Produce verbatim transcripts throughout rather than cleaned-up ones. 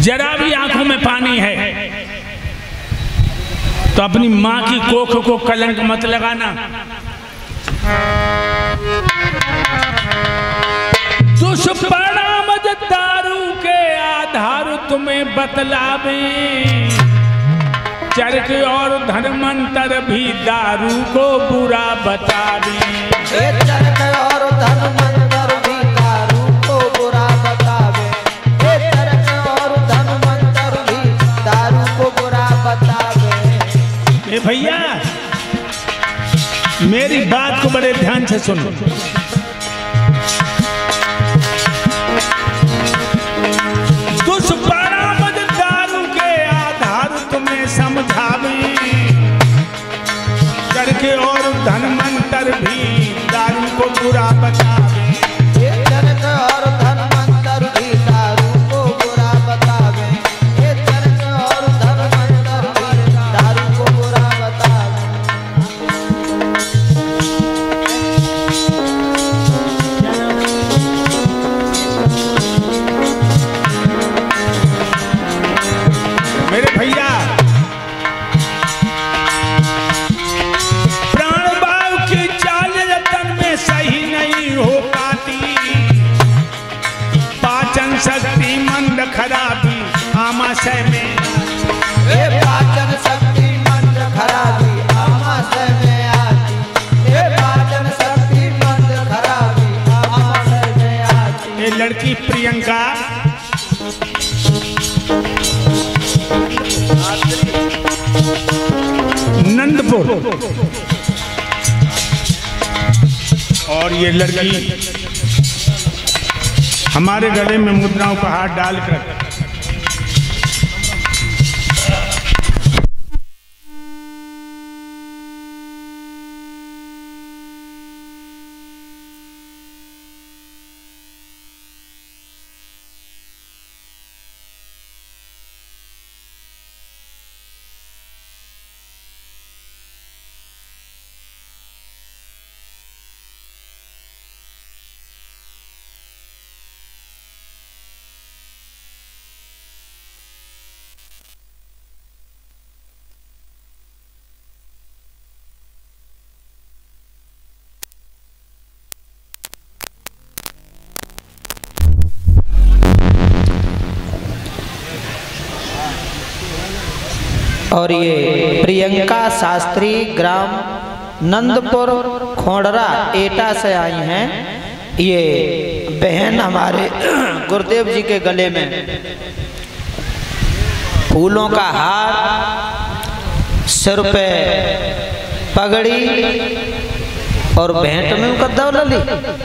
जरा भी आंखों में पानी है तो अपनी मां की कोख को कलंक मत लगाना। दुष्परिणाम दारू के आधार तुम्हें बतलावे, चरक और धर्मांतर भी दारू को बुरा बतावे। चरक और धर्मांतर भी दारू को बुरा बतावे, चरक और धर्मांतर भी दारू को बुरा बतावे। ए भैया मेरी बात को बड़े ध्यान से सुनो। दुष्परिणाम दारू के आधार तुम्हें समझावे, करके और धर्मांतर भी दारू को बुरा बतावे। चरक और धर्मांतर भी दारू को बुरा बतावे, चरक और धर्मांतर भी दारू को बुरा बतावे। मेरे भैया प्राणवायु की चाल रतन में सही नहीं हो पाती, पाचन शक्ति मंद खराबी आमाशय में। ये पाचन शक्ति मंद खराबी आमाशय में आती, ये पाचन शक्ति मंद खराबी आमाशय में आती। ये लड़की प्रियंका नंदपुर और ये लड़की हमारे गले में मुद्राओं का हाथ डालकर और ये प्रियंका शास्त्री ग्राम नंदपुर खोंडरा एटा से आई हैं। ये बहन हमारे गुरुदेव जी के गले में फूलों का हार, सिर पे पगड़ी और भेंट में उनका दौलली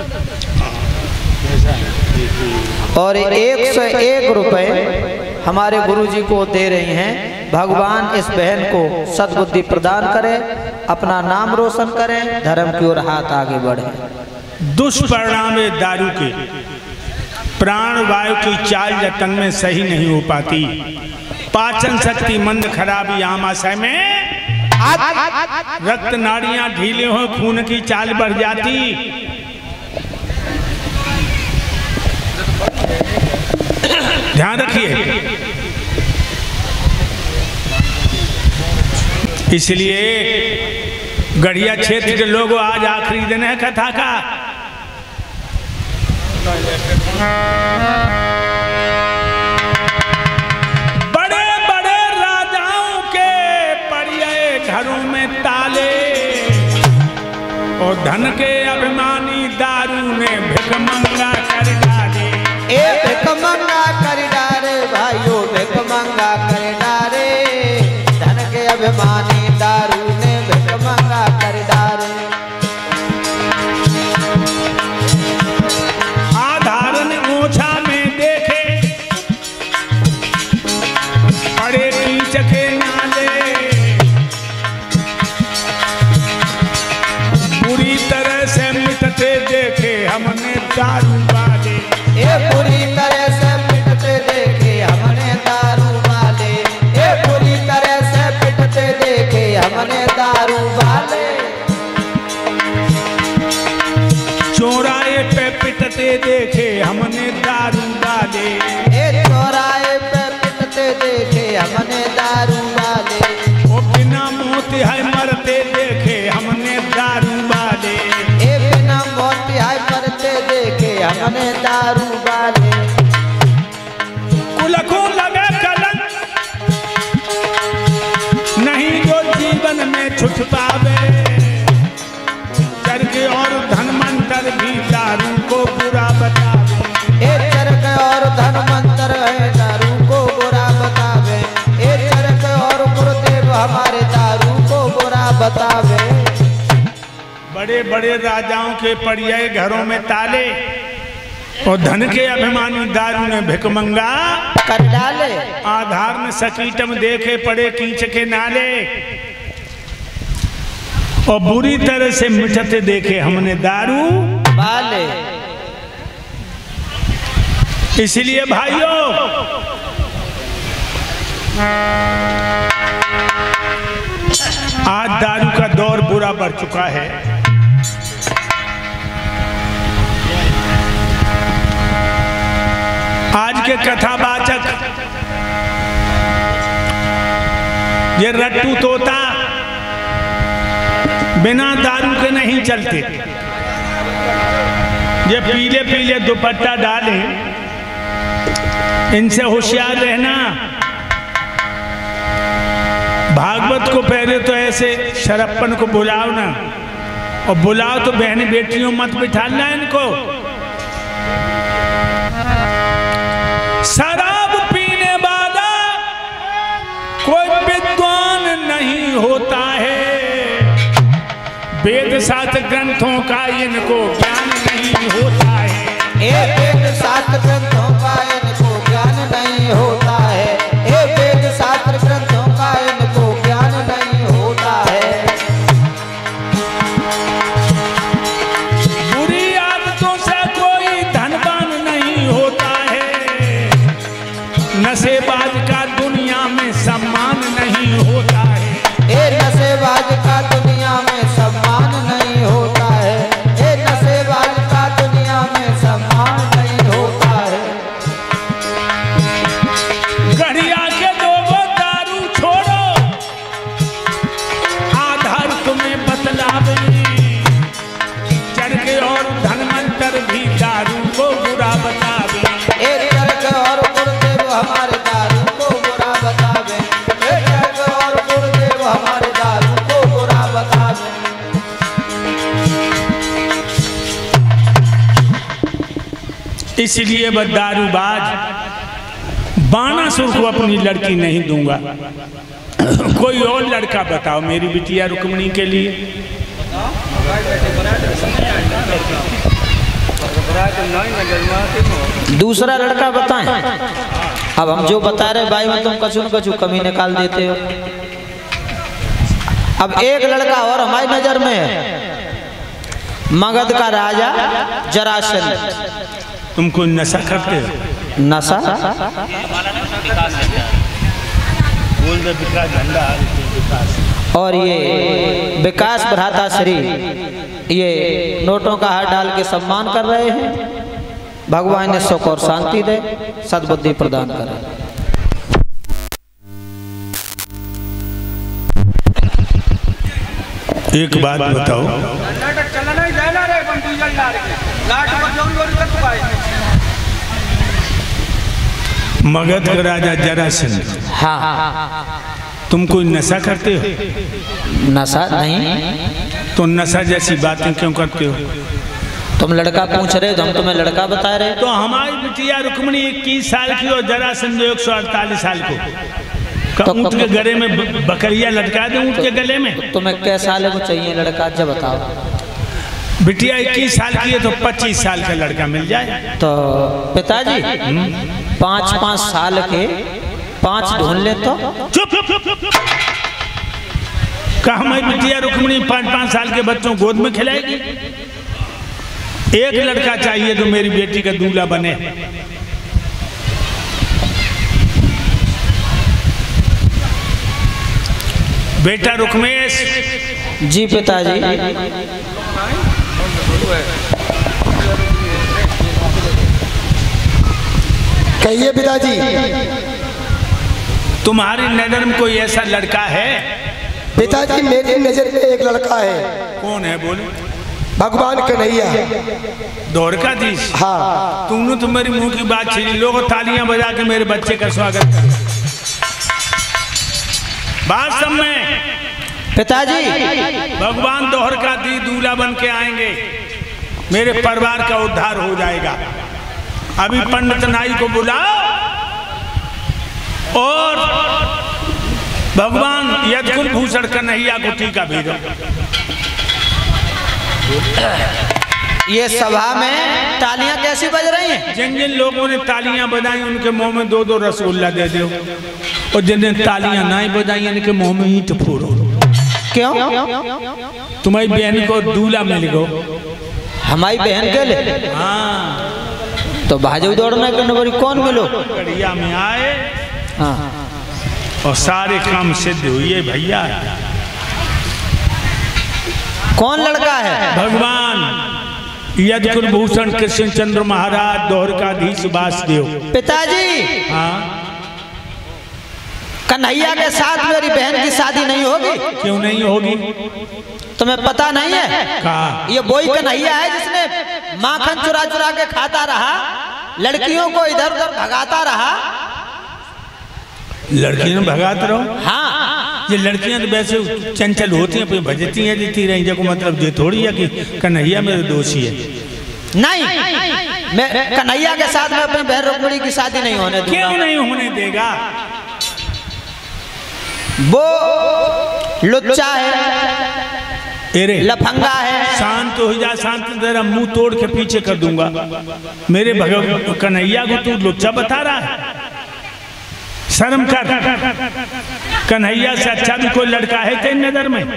और एक सौ एक रुपए हमारे गुरुजी को दे रही हैं। भगवान इस बहन को सद्बुद्धि प्रदान करे, अपना नाम रोशन करें, धर्म की ओर हाथ आगे बढ़े। दुष्परिणाम दारू के प्राण वायु की चाल जतन में सही नहीं हो पाती, पाचन शक्ति मंद खराबी आमाशय में, रक्त नाड़ियां ढीले हो खून की चाल बढ़ जाती, ध्यान रखिए। इसलिए गढ़िया क्षेत्र के लोग आज आखिरी दिन है कथा का। बड़े बड़े राजाओं के पड़े घरों में ताले और धन के अभिमानी दारू ने भिखमंगा कर डाले। ए भिखमंगा कर डारे भाइयों, भिखमंगा कर डारे, धन के अभिमानी दारू ने भिखमंगा कर डारे। आधारन ओछा में देखे पड़े कीच के नाले, पूरी तरह से मिटते देखे हमने दारू वाले। ए पूरी तरह से पिटते देखे हमने दारू वाले, ए पूरी तरह से पिटते देखे हमने दारू वाले। चौराहे पे पिटते देखे हमने दारू वाले, ए चौराहे पे छुट पावे। चरके और धनवंतर भी दारू को बुरा बतावे। ए चरक और धनवंतर है दारू को बुरा बतावे। ए चरक और गुरुदेव हमारे दारू को बुरा बतावे। बड़े बड़े राजाओं के पर्याय घरों में ताले और धन के अभिमानी दारू ने भिकमंगा कर डाले। आधार में सकीटम देखे पड़े कीच के नाले और बुरी तरह से मिटते देखे हमने दारू वाले। इसलिए भाइयों आज दारू का दौर बुरा बढ़ चुका है। आज के कथावाचक ये रट्टू तोता बिना दारू के नहीं चलते। ये पीले पीले दुपट्टा डाले, इनसे होशियार रहना। भागवत को पहले तो ऐसे शरप्पन को बुलाओ ना, और बुलाओ तो बहन बेटियों मत बिठाना इनको। शराब पीने वाला कोई विद्वान नहीं होता है। वेद शास्त्र ग्रंथों का इनको ज्ञान नहीं होता है। ए वेद शास्त्र ग्रंथों का इनको ज्ञान नहीं होता है। ए वेद शास्त्र ग्रंथों का इनको ज्ञान नहीं होता है। बुरी आदतों से कोई धनवान नहीं होता है। नशेबाज का दुनिया में सम्मान नहीं होता है। ए नशेबाज का दुनिया में सम्मान नहीं होता है। ए नशेबाज का दुनिया में सम्मान नहीं होता है। गढ़िया के दो दारू छोड़ो, आधार तुम्हें बतलावे। चरके और धनवंतर भी दारू को बुरा बतावे। ए चरक और गुरुदेव हमारे दारू को बुरा बतावे। ए चरक और गुरुदेव हमारे दारू को बुरा बतावे। इसलिए वह दारूबाज बाणासुर को अपनी लड़की नहीं दूंगा। कोई और लड़का बताओ मेरी बिटिया रुक्मिणी के लिए। दूसरा लड़का बताएं। अब हम जो बता रहे भाई में तुम कछु न कछु कमी निकाल देते हो। अब एक लड़का और हमारी नजर में है, मगध का राजा जरासंध। तुम कोई नशा करते हो? नशा और ये विकास भ्राता श्री ये नोटों का हार डाल के सम्मान कर रहे हैं। भगवान ने सुख और शांति दे, सद्बुद्धि प्रदान करे। एक बात बताओ, मगध का राजा जरासंध, हाँ, तुम कोई नशा करते हो? नशा नहीं। तो नशा जैसी बातें क्यों करते हो? तुम लड़का पूछ रहे हो, हम तुम्हें लड़का बता रहे। तो हमारी बिटिया रुक्मिणी इक्कीस साल की और जरासंध एक सौ अड़तालीस साल को। तो ऊँट के गले में बकरिया लटका दे, ऊँट के गले में। तुम्हें कै साल को चाहिए लड़का, जब बताओ। बिटिया इक्कीस साल की है तो पच्चीस साल का लड़का मिल जाए। तो पिताजी पाँच पाँच साल के पाँच ढूंढ ले तो। चुप कहा हमारी बिटिया रुक्मिणी पाँच पाँच साल के बच्चों गोद में खिलाएगी? एक लड़का चाहिए तो मेरी बेटी का दूल्हा बने। बेटा रुक्मेश। जी पिताजी। कहिए पिताजी। तुम्हारी नजर में कोई ऐसा लड़का है? पिताजी मेरी नजर में एक लड़का है। कौन है बोलो? भगवान कन्हैया। द्वारकाधीश। हाँ। तुमने तो मेरी मुंह की बात छीनी। लोग तालियां बजा के मेरे बच्चे का स्वागत करो। बात सब में पिताजी भगवान दोहर का दी दूल्हा बन के आएंगे, मेरे परिवार का उद्धार हो जाएगा। अभी पंडित नाई को बुलाओ और भगवान यदकुल भूषण कन्हैया को टीका भेजो। ये सभा में तालियां कैसी बज रही हैं? जिन जिन लोगों ने तालियां बजाई उनके मुंह में दो दो रसगुल्ला दे दो, और जिन तालियां नहीं बजाई उनके मुंह में ईंट फोड़ो। क्यों? तुम्हारी बहन को दूल्हा मिल गो। हमारी बहन के लिए? हाँ। तो भाजू दौड़ना करने वाली कौन मिलो? गड़िया में आए हाँ। और सारे काम सिद्ध हुए भैया। कौन लड़का है? भगवान यदकुल भूषण कृष्ण चंद्र महाराज द्वारकाधीश वासुदेव। पिताजी हाँ। कन्हैया के साथ मेरी बहन की शादी नहीं होगी? क्यों नहीं होगी? तुम्हें पता नहीं है? कहा? ये वही कन्हैया है जिसने माखन चुरा चुरा के खाता रहा, लड़कियों को इधर उधर भगाता रहा। लड़कियां भगाते रहो? हाँ। ये लड़कियां तो वैसे चंचल होती हैं, भजती हैं, जीती रही। जब मतलब ये थोड़ी है कि कन्हैया मेरे दोषी है। नहीं, मैं कन्हैया के साथ में अपनी बहन रुक्मिणी की शादी नहीं होने दूंगा। क्यों नहीं होने देगा? वो लुच्चा है, लफंगा है। शांत हो जा, शांत। तेरा मुंह तोड़ के पीछे कर दूंगा। मेरे भगवान कन्हैया को तू लुच्चा बता रहा है? शर्म कर। कन्हैया से अच्छा भी कोई लड़का है तेरी नजर में?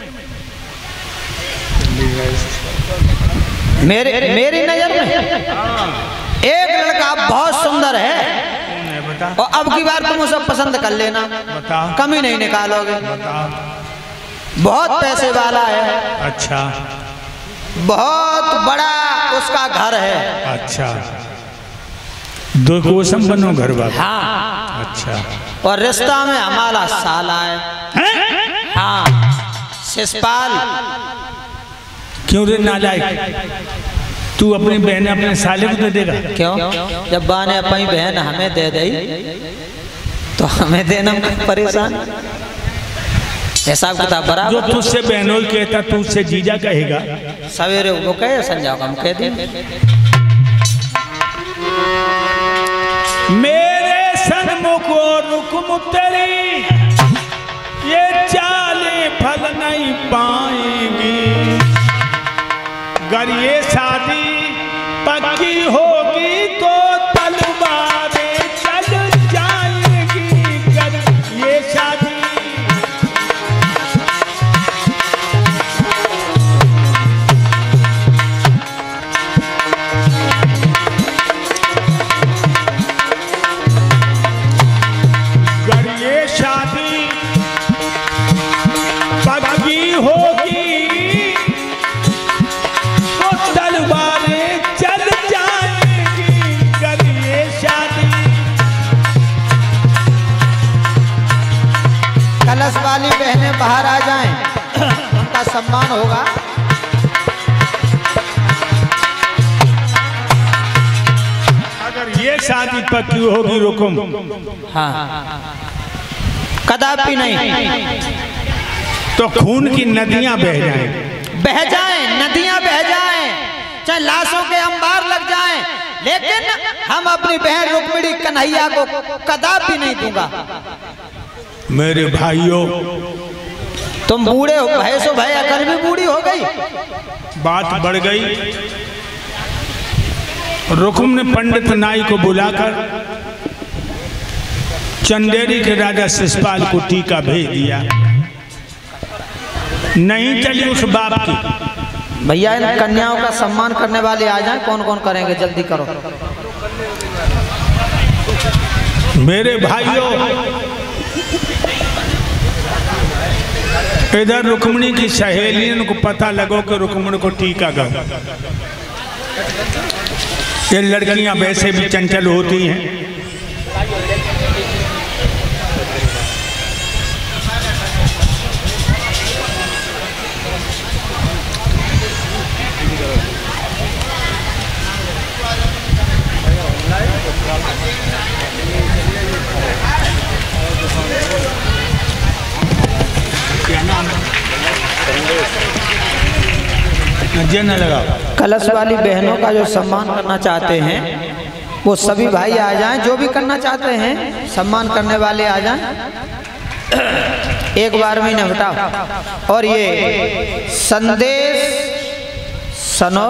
मेरे मेरी नजर में एक लड़का बहुत सुंदर है, और अब की बार तुम उसे पसंद कर लेना। बताओ। कमी नहीं निकालोगे। बताओ। बहुत पैसे वाला है। अच्छा। बहुत बड़ा उसका घर है। अच्छा। दो कोसम बनो घर वाला? हाँ। अच्छा। और रिश्ता में हमारा साला है। हाँ, शिषपाल। क्यों रे नालायक? तू अपनी बहन अपने साले को दे देगा? क्यों? जब बा ने अपनी बहन हमें दे दी तो हमें देना परेशान। हिसाब किताब बराबर। जो तुझसे बहनों कहता तू उससे जीजा कहेगा? सवेरे वो कहे संजाओ हम कह दें। मेरे सन्मुख रुकम तेरी ये चाले फल नहीं पाएंगी। अगर ये शादी पक्की होगी तो तलवारें चल जाएंगी। अगर ये शादी अगर ये शादी पक्की होगी कलश वाली बहनें बाहर आ जाएं, उनका सम्मान होगा। अगर ये शादी पक्की होगी रुकुम। हाँ, कदापि नहीं। तो खून की नदियां बह जाएं। बह जाएं, नदियां बह जाएं, चाहे लाशों के अंबार लग जाएं, लेकिन हम अपनी बहन रुक्मिणी कन्हैया को कदापि नहीं दूंगा। मेरे भाइयों, तुम बूढ़े हो भय सो भय, अकल भी बूढ़ी हो गई। बात बढ़ गई। रुकुम ने पंडित नाई को बुलाकर चंदेरी के राजा शिषपाल को टीका भेज दिया। नहीं चली उस बाप की। भैया इन कन्याओं का सम्मान करने वाले आ जाएं। कौन कौन करेंगे? जल्दी करो। मेरे भाइयों, इधर रुक्मिणी की सहेलियों को पता लगो कि रुक्मिणी को टीका गया। ये लड़कियां वैसे भी चंचल होती हैं। क्या नाम है? जे न लगाओ। कलश वाली बहनों का जो सम्मान करना चाहते हैं वो सभी भाई आ जाएं, जो भी करना चाहते हैं सम्मान करने वाले आ जाएं, एक बार में न बताओ। और ये संदेश सनो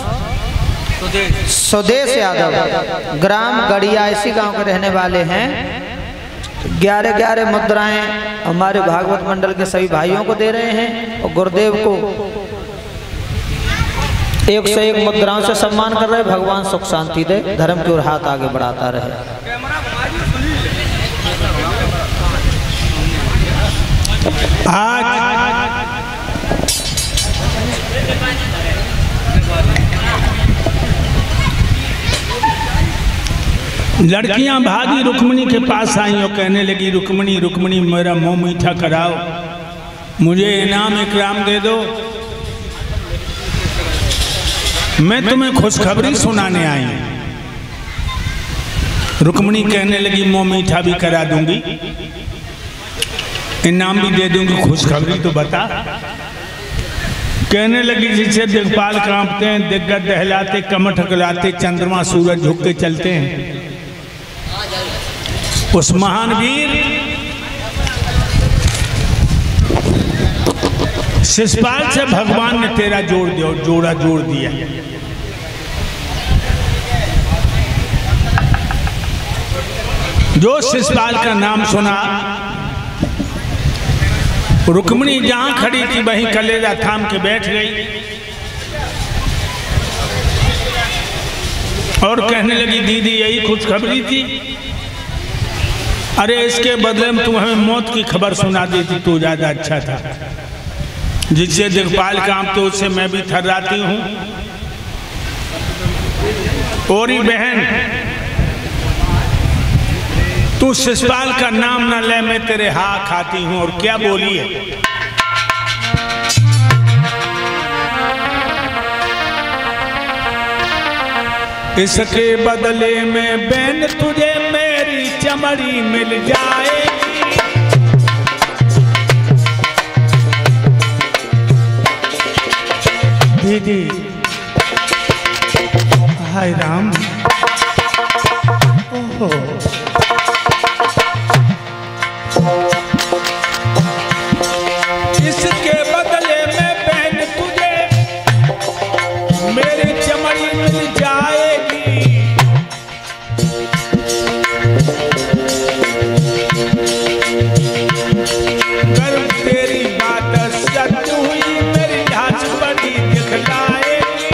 स्वदेश यादव ग्राम गड़िया इसी गांव के रहने वाले हैं। ग्यारह ग्यारह मुद्राएं हमारे भागवत मंडल के सभी भाइयों को दे रहे हैं और गुरुदेव को एक से एक मुद्राओं से सम्मान कर रहे हैं। भगवान सुख शांति दे, धर्म की ओर हाथ आगे बढ़ाता रहे। आज लड़कियां भागी रुक्मणी के पास आई और कहने लगी, रुक्मणी रुक्मणी मेरा मुंह मीठा कराओ, मुझे इनाम इकराम दे दो, मैं तुम्हें खुशखबरी सुनाने आई हूं। रुक्मणी कहने लगी, मुंह मीठा भी करा दूंगी, इनाम भी दे दूंगी, खुशखबरी तो बता। कहने लगी, जिसे दिग्पाल कांपते हैं, दिग्गज दहलाते, कमर ठकलाते, चंद्रमा सूरज झुक के चलते हैं, उस महान वीर शिषपाल से भगवान ने तेरा जोड़ दिया, जोड़ा जोड़ दिया। जो शिषपाल का नाम सुना, रुक्मणी जहां खड़ी थी वहीं कलेजा थाम के बैठ गई और कहने लगी, दीदी यही खुशखबरी थी? अरे इसके बदले में तुम हमें मौत की खबर सुना देती तो ज्यादा अच्छा था। जिससे दिग्पाल कांपते उससे मैं भी थर्राती हूं। और बहन तू शिषपाल का नाम न ले, मैं तेरे हाँ खाती हूं। और क्या बोली है? इसके बदले में बहन तुझे मेरी चमड़ी मिल जाएगी। दीदी हाय राम, ओहो इसके बदले में बहन तुझे मेरी चमड़ी मिल जाएगी। अगर तेरी बात सच हुई मेरी लाश बड़ी दिखलाएगी।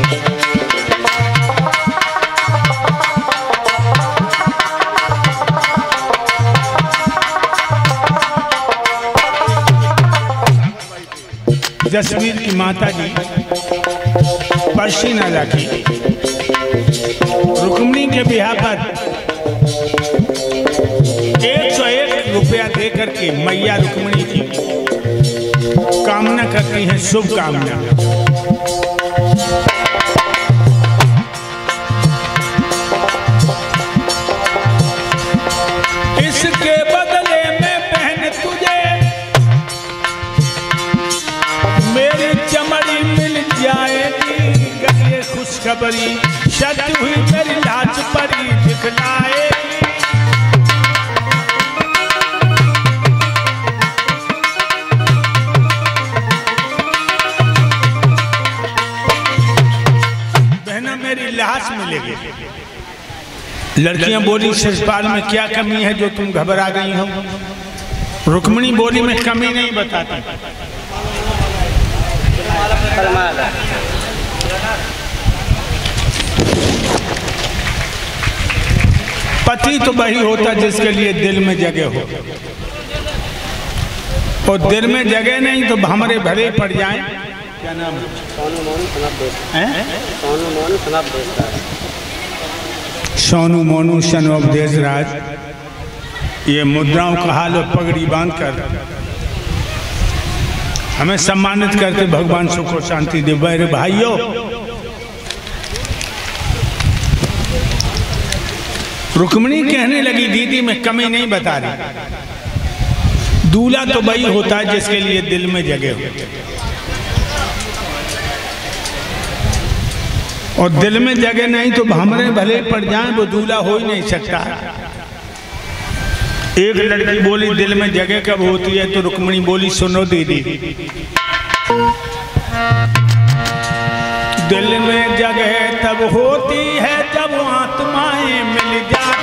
जसवीर की माता जी पर्शी न रखी, रुक्मणी के ब्याह पर एक सौ एक रुपया देकर के मैया रुक्मणी की कामना करती हैं, शुभ कामना। इसके बदले में बहन तुझे मेरी चमड़ी मिल जाएगी। ये खुशखबरी सच हुई मेरी लाश परी दिखलाएगी। बहना मेरी लाश मिलेगी। लड़कियां बोली, शिषपाल में क्या कमी है जो तुम घबरा गई हो? रुक्मणी बोली, में कमी नहीं बताती। पति तो वही होता जिसके लिए दिल में जगह हो, और दिल में जगह नहीं तो हमारे भरे पड़ जाएं। क्या नाम है? सोनू मोनू सन उपदेश राज। ये मुद्राओं का हाल और पगड़ी बांधकर हमें सम्मानित करते भगवान सुख और शांति दे। मेरे भाइयों, रुक्मणी कहने लगी, दीदी मैं कमी नहीं बता रही, दूल्हा तो वही होता है जिसके लिए दिल में जगह हो। और दिल में जगह नहीं तो हमरे भले पड़ जाए, वो दूल्हा हो ही नहीं सकता। एक लड़की बोली दिल में जगह कब होती है, तो रुक्मिणी बोली सुनो दीदी, दिल में जगह तब होती है जब आत्माएं मिल जाती